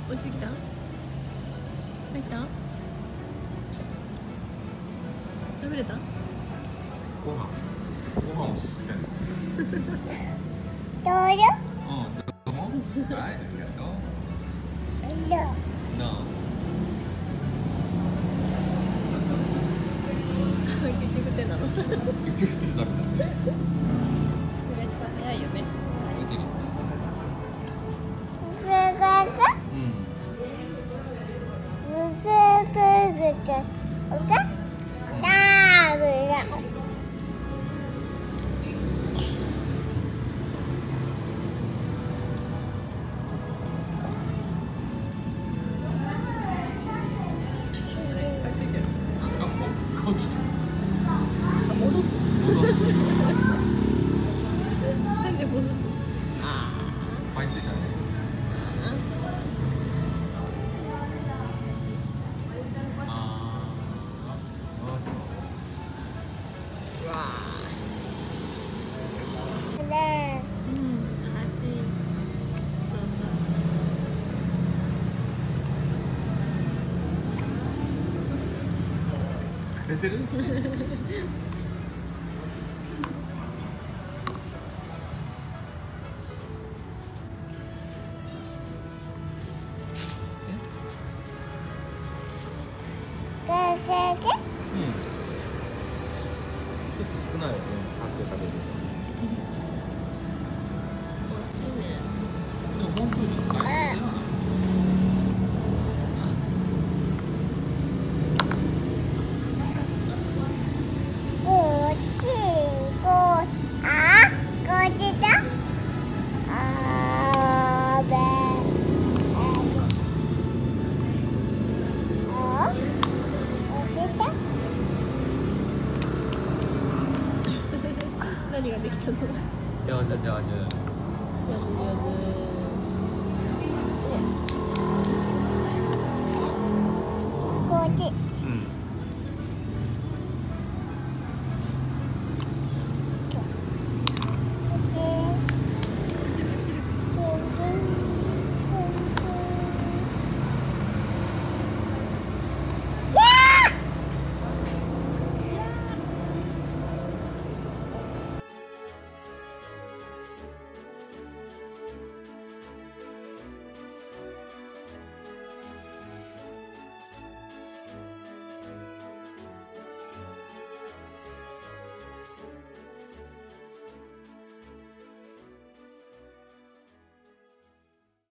落ちてきた？入った？食べれた？ ご飯おすすめ。 どうよ。 うん、どうも。はい、ありがとう。 どう。 No。 結局手なの。 結局食べた。 それが一番早いよね。 ついてる。 ぐぐぐ。 うん。 ぐぐぐぐぐ。おか。ダブル。 ついてる。 あ、もう落ちてる。 戻す。 戻す。 なんで戻す？あパイついたね。ああ。そうそう。 うわねうん、足。そうそう。 疲れてる？ ぐぐぐ。 うん。ちょっと少ないよね。パスで食べる。 惜しいね。 でももうちょいで使えそうだよな。 こっち。こ。あ。こっちだ。あべ。あ。こっちだ。 何ができたの？ 上手上手。 やずやず。 こっち。